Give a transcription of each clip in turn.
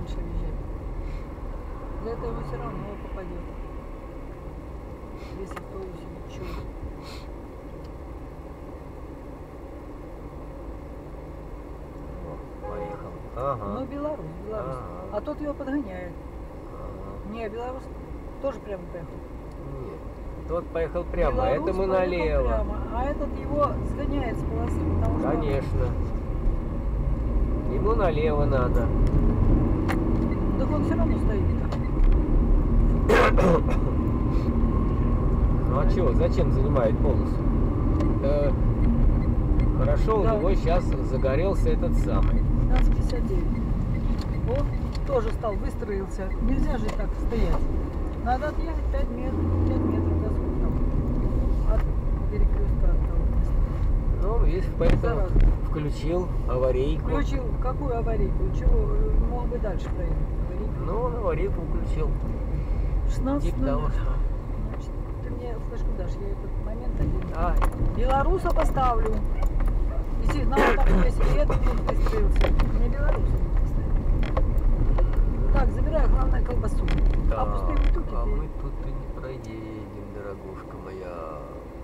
раньше въезжать. За это ему все равно попадет. Если кто усилит чудо. Поехал. Ага. Ну, белорус. Ага. А тот его подгоняет. Ага. Не, белорус тоже прямо поехал. Нет. Тот поехал прямо, Белорус это мы поехал налево. прямо, а этот его сгоняет с полосы, потому что... Конечно. Ему налево надо. Так он все равно стоит там. Ну а чего, зачем занимает полосу? Хорошо, Да. у него сейчас загорелся этот самый. 15:59. Он тоже стал, выстроился. Нельзя же так стоять. Надо отъехать 5 метров, да сколько там? От перекрестка от того места. Ну, видишь, поэтому Зараза. включил аварийку. Включил какую аварийку? Чего? Мог бы дальше проехать. Аварийку. Ну, аварийку включил. 16 Типа того, что. Значит, ты мне флешку дашь, я этот момент один. А, Белоруса поставлю. И сигнал там есть, и этот вот выстроился. Мне белоруса не поставить. Так, забираю, главное, колбасу. да, А пустые бутылки а ты- мы тут и не проедем, дорогушка моя.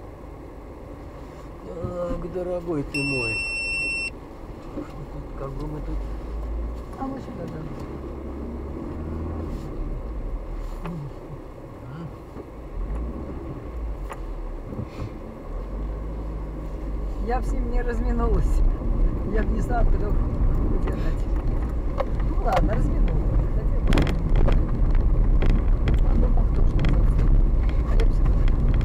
Ах, дорогой ты мой. Тут, как бы мы тут... А мы сюда, да. Я с ним не разминулась. Я бы не знала, куда выбирать. Ну ладно, разминулась. Хотя бы. А бы мог тоже не застать. А я бы всегда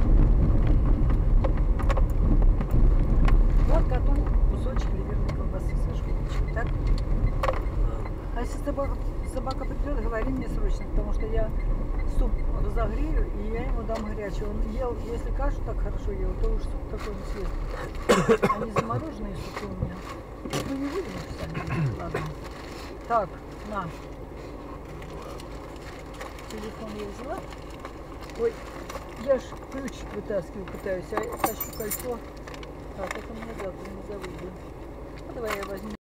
так. Вот коту кусочек ливерной колбасы со шкурочкой, так? А если собака придет, говори мне срочно, потому что я суп разогрею, и я ему дам горячий. Он ел, если кашу так хорошо ел, то уж суп такой не съест. Они замороженные супы у меня. Ну не будем их сами. Ладно. Так, на. Телефон я взяла. Ой, я ж ключ вытаскиваю, пытаюсь, а я тащу кольцо. Так, это мне завтра не забуду. Ну, давай я возьму.